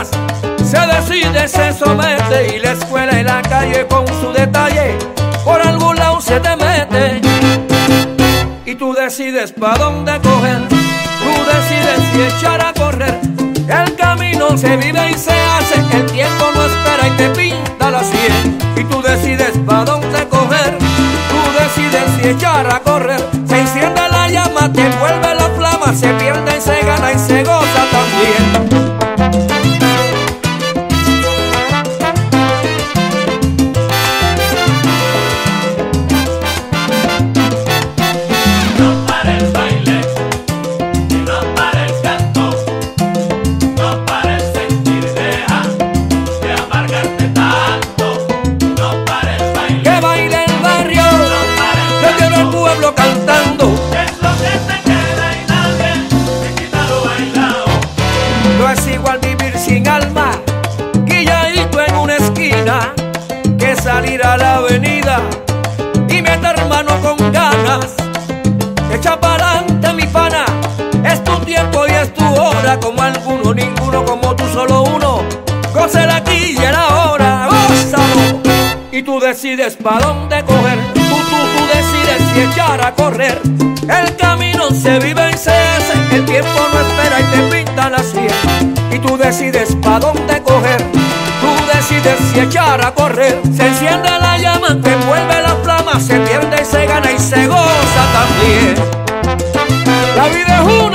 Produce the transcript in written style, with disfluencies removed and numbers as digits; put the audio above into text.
ganas, se decide, se somete, y la escuela y la calle con su detalle por algún lado se te mete. Y tú decides pa' dónde coger, tú decides si echar a correr. El camino se vive y se hace, el tiempo no espera y te pinta la sien. Y tú decides pa' dónde coger, tú decides si echar a correr. Se enciende la llama, te envuelve la flama, se pierde y se gana y se goza también. Que salir a la avenida y meter mano con ganas. Echa pa'lante mi pana, es tu tiempo y es tu hora. Como alguno, ninguno, como tú solo uno. Goza el aquí y el ahora, gózalo. Y tú decides pa' dónde coger, tú decides si echar a correr. El camino se vive y se hace, el tiempo no espera y te pinta la sien. Y tú decides pa' dónde coger, tú decides si echar a correr. Se enciende la llama, te envuelve la flama, se pierde y se gana y se goza también. La vida es una